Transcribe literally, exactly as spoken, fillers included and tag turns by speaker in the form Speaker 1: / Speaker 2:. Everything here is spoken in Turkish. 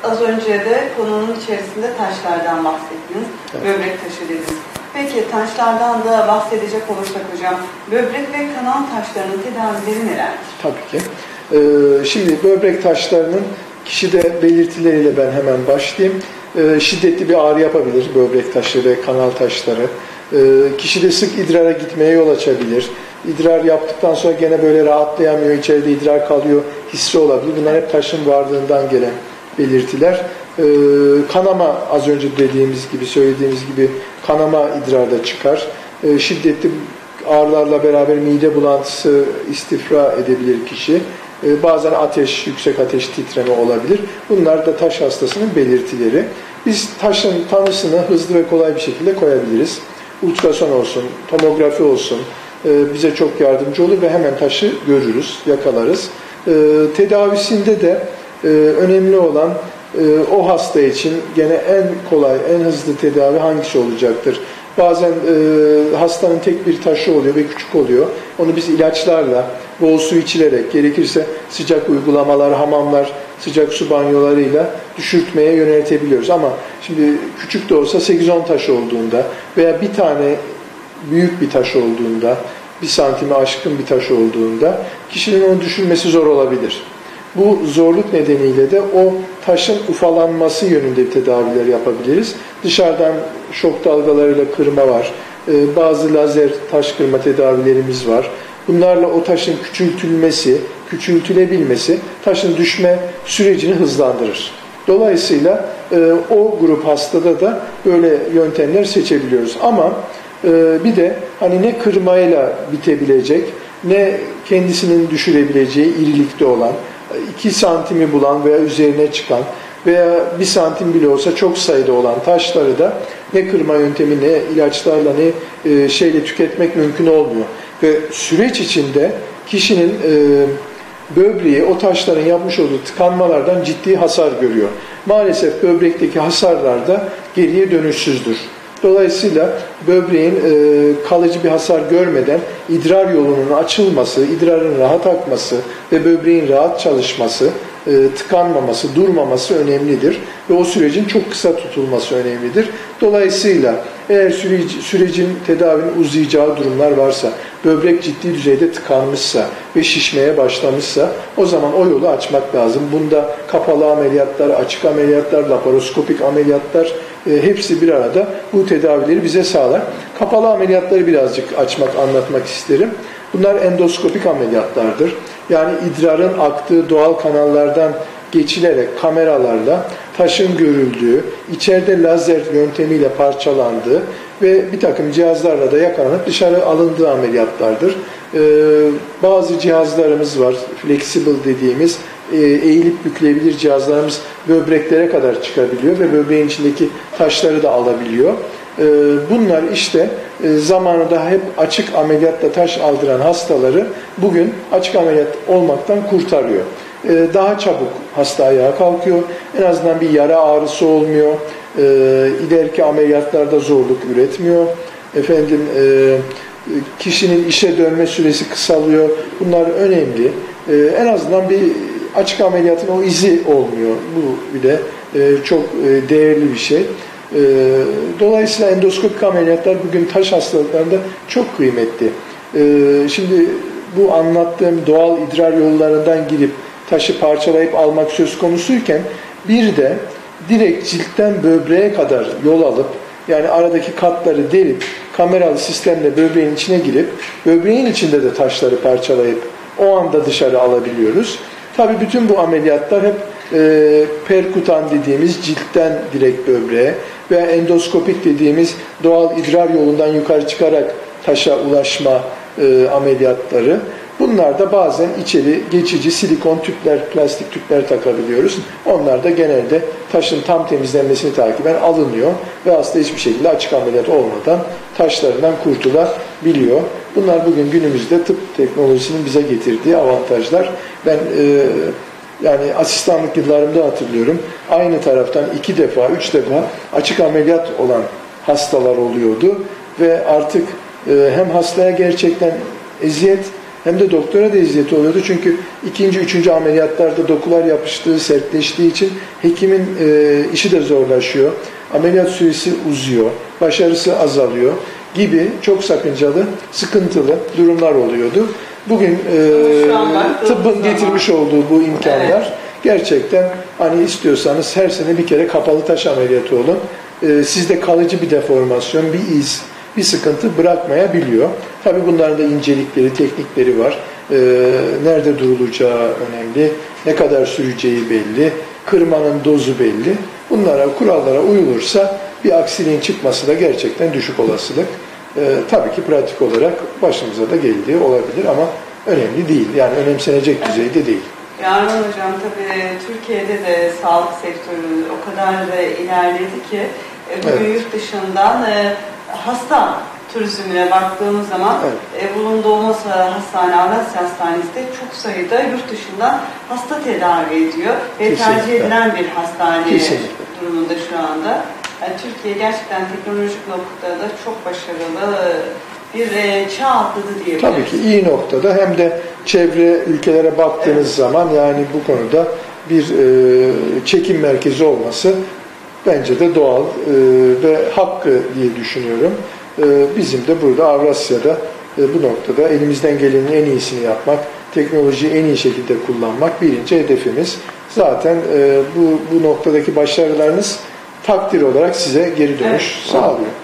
Speaker 1: Az önce de konunun içerisinde taşlardan bahsettiniz. Evet. Böbrek taşı dediniz. Peki taşlardan da bahsedecek olursak hocam, böbrek ve kanal taşlarının tedavileri nelerdir?
Speaker 2: Tabii ki. Ee, şimdi böbrek taşlarının kişide belirtileriyle ben hemen başlayayım. Ee, şiddetli bir ağrı yapabilir böbrek taşı ve kanal taşları. Ee, kişide sık idrara gitmeye yol açabilir. İdrar yaptıktan sonra gene böyle rahatlayamıyor, içeride idrar kalıyor, hissi olabilir. Bunlar hep taşın varlığından gelen belirtiler. Ee, kanama, az önce dediğimiz gibi, söylediğimiz gibi kanama idrarda çıkar. Ee, şiddetli ağrılarla beraber mide bulantısı istifra edebilir kişi. Ee, bazen ateş, yüksek ateş, titreme olabilir. Bunlar da taş hastasının belirtileri. Biz taşın tanısını hızlı ve kolay bir şekilde koyabiliriz. Ultrason olsun, tomografi olsun e, bize çok yardımcı olur ve hemen taşı görürüz, yakalarız. E, tedavisinde de e, önemli olan e, o hasta için gene en kolay, en hızlı tedavi hangisi olacaktır? Bazen e, hastanın tek bir taşı oluyor ve küçük oluyor. Onu biz ilaçlarla, bol su içilerek, gerekirse sıcak uygulamalar, hamamlar, sıcak su banyolarıyla düşürtmeye yöneltebiliyoruz. Ama şimdi küçük de olsa sekiz on taş olduğunda veya bir tane büyük bir taş olduğunda, bir santime aşkın bir taş olduğunda kişinin onu düşürmesi zor olabilir. Bu zorluk nedeniyle de o taşın ufalanması yönünde tedaviler yapabiliriz. Dışarıdan şok dalgalarıyla kırma var. Ee, bazı lazer taş kırma tedavilerimiz var. Bunlarla o taşın küçültülmesi, küçültülebilmesi taşın düşme sürecini hızlandırır. Dolayısıyla e, o grup hastada da böyle yöntemler seçebiliyoruz. Ama e, bir de hani ne kırmayla bitebilecek, ne kendisinin düşürebileceği irilikte olan, iki santimi bulan veya üzerine çıkan veya bir santim bile olsa çok sayıda olan taşları da ne kırma yöntemi, ne ilaçlarla, ne e, şeyle tüketmek mümkün olmuyor. Ve süreç içinde kişinin e, böbreği o taşların yapmış olduğu tıkanmalardan ciddi hasar görüyor. Maalesef böbrekteki hasarlar da geriye dönüşsüzdür. Dolayısıyla böbreğin e, kalıcı bir hasar görmeden idrar yolunun açılması, idrarın rahat akması ve böbreğin rahat çalışması, e, tıkanmaması, durmaması önemlidir. Ve o sürecin çok kısa tutulması önemlidir. Dolayısıyla eğer süreci, sürecin tedavinin uzayacağı durumlar varsa, böbrek ciddi düzeyde tıkanmışsa ve şişmeye başlamışsa o zaman o yolu açmak lazım. Bunda kapalı ameliyatlar, açık ameliyatlar, laparoskopik ameliyatlar e, hepsi bir arada bu tedavileri bize sağlar. Kapalı ameliyatları birazcık açmak, anlatmak isterim. Bunlar endoskopik ameliyatlardır. Yani idrarın aktığı doğal kanallardan geçilerek kameralarla taşın görüldüğü, içeride lazer yöntemiyle parçalandığı ve bir takım cihazlarla da yakalanıp dışarı alındığı ameliyatlardır. Ee, bazı cihazlarımız var, flexible dediğimiz, e, eğilip bükülebilir cihazlarımız böbreklere kadar çıkabiliyor ve böbreğin içindeki taşları da alabiliyor. Ee, bunlar işte e, zamanında hep açık ameliyatla taş aldıran hastaları bugün açık ameliyat olmaktan kurtarıyor. Daha çabuk hasta ayağa kalkıyor. En azından bir yara ağrısı olmuyor. E, ileriki ameliyatlarda zorluk üretmiyor. Efendim e, kişinin işe dönme süresi kısalıyor. Bunlar önemli. E, en azından bir açık ameliyatın o izi olmuyor. Bu bile e, çok e, değerli bir şey. E, dolayısıyla endoskopik ameliyatlar bugün taş hastalıklarında çok kıymetli. E, şimdi bu anlattığım doğal idrar yollarından girip taşı parçalayıp almak söz konusuyken bir de direkt ciltten böbreğe kadar yol alıp yani aradaki katları delip kameralı sistemle böbreğin içine girip böbreğin içinde de taşları parçalayıp o anda dışarı alabiliyoruz. Tabii bütün bu ameliyatlar hep e, perkutan dediğimiz ciltten direkt böbreğe veya endoskopik dediğimiz doğal idrar yolundan yukarı çıkarak taşa ulaşma e, ameliyatları. Bunlar da bazen içeri geçici silikon tüpler, plastik tüpler takabiliyoruz. Onlar da genelde taşın tam temizlenmesini takiben alınıyor ve hasta hiçbir şekilde açık ameliyat olmadan taşlarından kurtulabiliyor. Bunlar bugün günümüzde tıp teknolojisinin bize getirdiği avantajlar. Ben e, yani asistanlık yıllarımda hatırlıyorum. Aynı taraftan iki defa, üç defa açık ameliyat olan hastalar oluyordu ve artık e, hem hastaya gerçekten eziyet hem de doktora da eziyeti oluyordu. Çünkü ikinci, üçüncü ameliyatlarda dokular yapıştığı, sertleştiği için hekimin e, işi de zorlaşıyor. Ameliyat süresi uzuyor, başarısı azalıyor gibi çok sakıncalı, sıkıntılı durumlar oluyordu. Bugün e, tıbbın getirmiş olduğu bu imkanlar, evet, gerçekten hani istiyorsanız her sene bir kere kapalı taş ameliyatı olun. E, sizde kalıcı bir deformasyon, bir iz, bir sıkıntı bırakmayabiliyor. Tabii bunların da incelikleri, teknikleri var. E, nerede durulacağı önemli, ne kadar süreceği belli, kırmanın dozu belli. Bunlara, kurallara uyulursa bir aksiliğin çıkması da gerçekten düşük olasılık. Ee, tabii ki pratik olarak başımıza da geldiği olabilir ama önemli değil. Yani önemsenecek düzeyde değil.
Speaker 1: Yarın hocam tabii Türkiye'de de sağlık sektörü o kadar da ilerledi ki bugün evet, yurt dışından e, hasta turizmine baktığımız zaman evet, e, bulunduğumuz hastane, Avrasya Hastanesi de çok sayıda yurt dışından hasta tedavi ediyor ve kesinlikle tercih edilen bir hastane kesinlikle durumunda şu anda. Yani Türkiye gerçekten teknolojik noktada çok başarılı bir e, çağ atladı diyebiliriz.
Speaker 2: Tabii ki iyi noktada, hem de çevre ülkelere baktığınız evet, zaman yani bu konuda bir e, çekim merkezi olması bence de doğal e, ve hakkı diye düşünüyorum. E, bizim de burada Avrasya'da e, bu noktada elimizden gelenin en iyisini yapmak, teknolojiyi en iyi şekilde kullanmak birinci hedefimiz. Zaten e, bu, bu noktadaki başarılarınız takdir olarak size geri dönüş evet, sağlıyor.